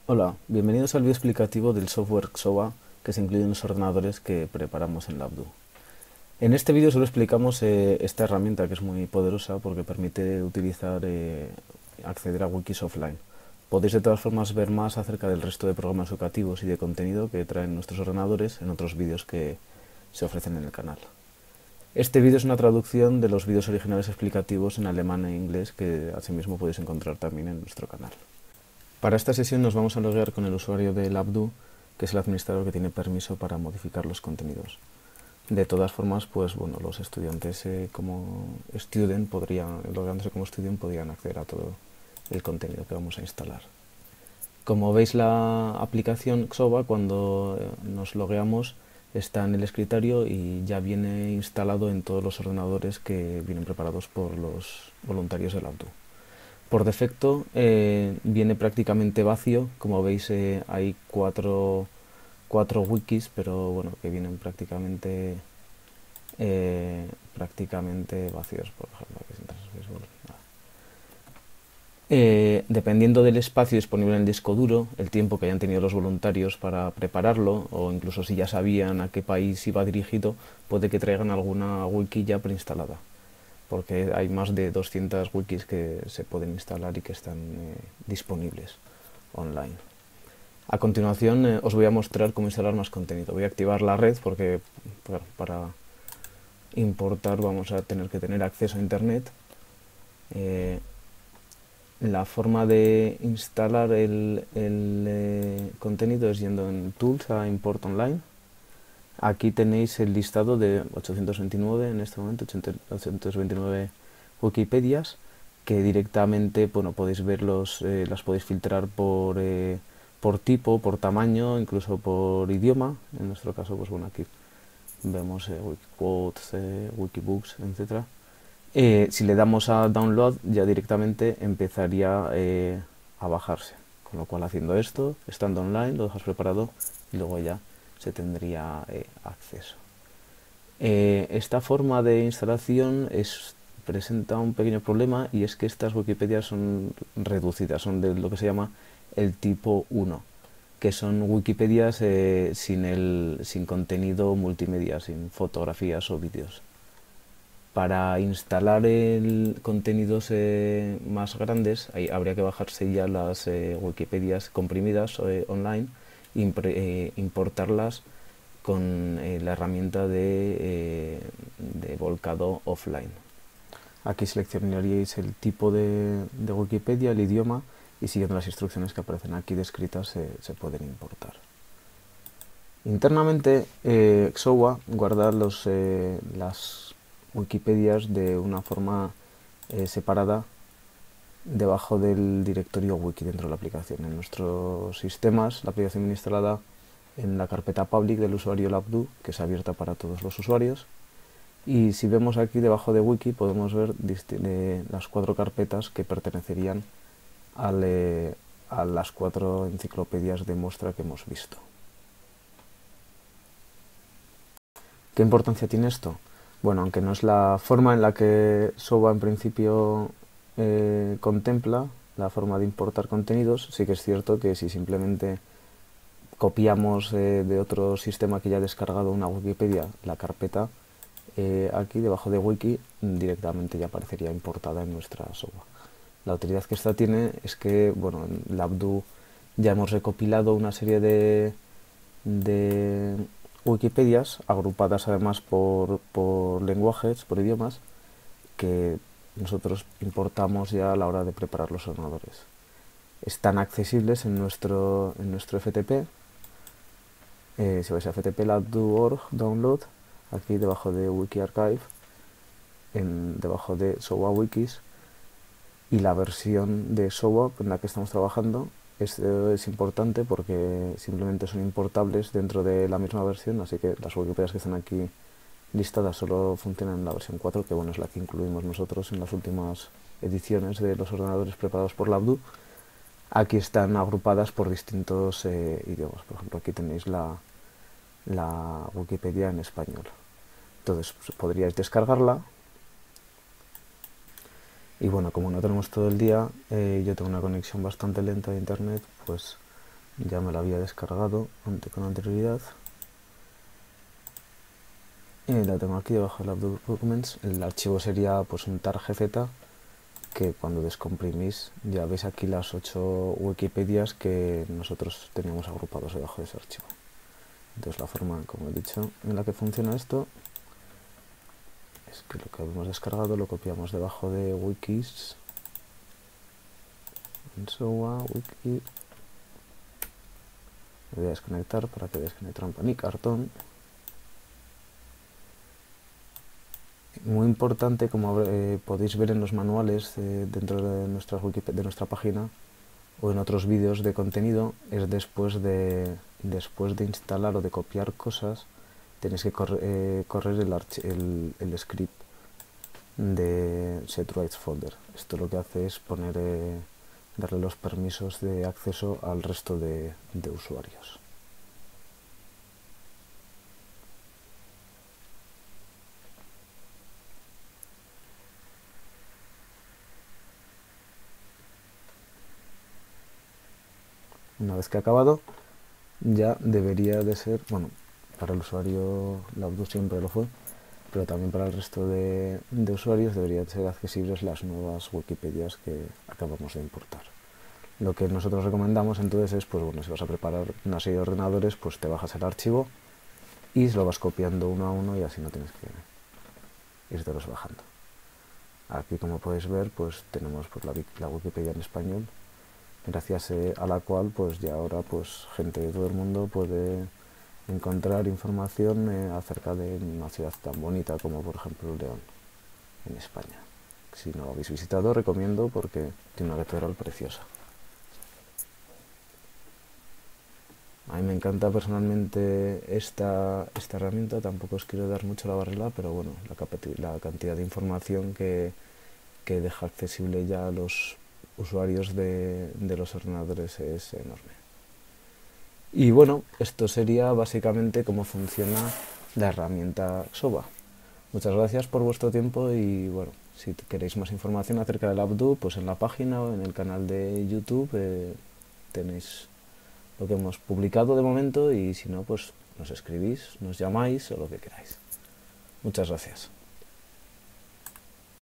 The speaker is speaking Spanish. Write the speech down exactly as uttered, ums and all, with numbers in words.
Hola, bienvenidos al vídeo explicativo del software Xova que se incluye en los ordenadores que preparamos en LabDo. En este vídeo solo explicamos eh, esta herramienta que es muy poderosa porque permite utilizar, eh, acceder a wikis offline. Podéis de todas formas ver más acerca del resto de programas educativos y de contenido que traen nuestros ordenadores en otros vídeos que se ofrecen en el canal. Este vídeo es una traducción de los vídeos originales explicativos en alemán e inglés que asimismo podéis encontrar también en nuestro canal. Para esta sesión nos vamos a loguear con el usuario de LabDo, que es el administrador que tiene permiso para modificar los contenidos. De todas formas, pues bueno, los estudiantes eh, como student podrían, logueándose como student, podrían acceder a todo el contenido que vamos a instalar. Como veis, la aplicación Xova, cuando nos logueamos, está en el escritorio y ya viene instalado en todos los ordenadores que vienen preparados por los voluntarios de LabDo. Por defecto eh, viene prácticamente vacío, como veis eh, hay cuatro, cuatro wikis, pero bueno, que vienen prácticamente eh, prácticamente vacíos, por ejemplo. Aquí eh, dependiendo del espacio disponible en el disco duro, el tiempo que hayan tenido los voluntarios para prepararlo, o incluso si ya sabían a qué país iba dirigido, puede que traigan alguna wiki ya preinstalada, porque hay más de doscientas wikis que se pueden instalar y que están eh, disponibles online. A continuación eh, os voy a mostrar cómo instalar más contenido. Voy a activar la red porque para, para importar vamos a tener que tener acceso a internet. Eh, la forma de instalar el, el eh, contenido es yendo en Tools a Import Online. Aquí tenéis el listado de ochocientos veintinueve, en este momento, ochocientos veintinueve Wikipedias, que directamente, bueno, podéis verlos, eh, las podéis filtrar por, eh, por tipo, por tamaño, incluso por idioma. En nuestro caso, pues bueno, aquí vemos eh, Wikiquotes, eh, Wikibooks, etcétera. Eh, si le damos a Download, ya directamente empezaría eh, a bajarse. Con lo cual, haciendo esto, estando online, lo dejas preparado y luego ya se tendría eh, acceso. Eh, esta forma de instalación es, presenta un pequeño problema, y es que estas Wikipedias son reducidas, son de lo que se llama el tipo uno, que son Wikipedias eh, sin, el, sin contenido multimedia, sin fotografías o vídeos. Para instalar el contenidos eh, más grandes ahí habría que bajarse ya las eh, Wikipedias comprimidas eh, online e eh, importarlas con eh, la herramienta de, eh, de volcado offline. Aquí seleccionaríais el tipo de, de Wikipedia, el idioma, y siguiendo las instrucciones que aparecen aquí descritas se, se pueden importar. Internamente eh, Xova guarda los, eh, las Wikipedias de una forma eh, separada debajo del directorio wiki dentro de la aplicación. En nuestros sistemas la aplicación viene instalada en la carpeta public del usuario LabDo, que es abierta para todos los usuarios, y si vemos aquí debajo de wiki podemos ver eh, las cuatro carpetas que pertenecerían al, eh, a las cuatro enciclopedias de muestra que hemos visto. ¿Qué importancia tiene esto? Bueno, aunque no es la forma en la que Xova en principio eh, contempla la forma de importar contenidos, sí que es cierto que si simplemente copiamos eh, de otro sistema que ya ha descargado una Wikipedia la carpeta, eh, aquí debajo de wiki directamente ya aparecería importada en nuestra Xova. La utilidad que esta tiene es que, bueno, en LabDo ya hemos recopilado una serie de, de Wikipedias agrupadas además por, por lenguajes, por idiomas, que nosotros importamos ya a la hora de preparar los ordenadores. Están accesibles en nuestro, en nuestro F T P. Eh, si vais a f t p punto labdo punto org download, aquí debajo de Wiki Archive, en, debajo de Xova Wikis, y la versión de Xova en la que estamos trabajando es, es importante porque simplemente son importables dentro de la misma versión, así que las Wikipedias que están aquí listadas solo funcionan en la versión cuatro, que bueno, es la que incluimos nosotros en las últimas ediciones de los ordenadores preparados por LabDo. Aquí están agrupadas por distintos eh, idiomas. Por ejemplo, aquí tenéis la, la Wikipedia en español. Entonces pues, podríais descargarla. Y bueno, como no tenemos todo el día, eh, yo tengo una conexión bastante lenta de internet, pues ya me la había descargado ante, con anterioridad. Y la tengo aquí debajo de la Documents. El archivo sería pues un tar G Z, que cuando descomprimís ya veis aquí las ocho Wikipedias que nosotros teníamos agrupados debajo de ese archivo. Entonces la forma, como he dicho, en la que funciona esto es que lo que hemos descargado lo copiamos debajo de wikis, en SOA, wiki. Me voy a desconectar para que veáis que no hay trampa ni cartón. Muy importante, como eh, podéis ver en los manuales eh, dentro de nuestra, de nuestra página o en otros vídeos de contenido, es después de, después de instalar o de copiar cosas, tenéis que corre, eh, correr el, el, el script de setrights folder. Esto lo que hace es poner, eh, darle los permisos de acceso al resto de, de usuarios. Una vez que ha acabado, ya debería de ser, bueno, para el usuario Labdu siempre lo fue, pero también para el resto de, de usuarios deberían ser accesibles las nuevas Wikipedias que acabamos de importar. Lo que nosotros recomendamos entonces es, pues bueno, si vas a preparar una serie de ordenadores, pues te bajas el archivo y lo vas copiando uno a uno y así no tienes que irte los bajando. Aquí, como podéis ver, pues tenemos pues, la, la Wikipedia en español, gracias eh, a la cual pues ya ahora pues gente de todo el mundo puede encontrar información eh, acerca de una ciudad tan bonita como por ejemplo León, en España. Si no lo habéis visitado, recomiendo porque tiene una catedral preciosa. A mí me encanta personalmente esta, esta herramienta, tampoco os quiero dar mucho la barrela, pero bueno, la, la cantidad de información que, que deja accesible ya a los usuarios de, de los ordenadores es enorme. Y bueno, esto sería básicamente cómo funciona la herramienta Xoba. Muchas gracias por vuestro tiempo y bueno, si queréis más información acerca del Labdu, pues en la página o en el canal de YouTube eh, tenéis lo que hemos publicado de momento y si no, pues nos escribís, nos llamáis o lo que queráis. Muchas gracias.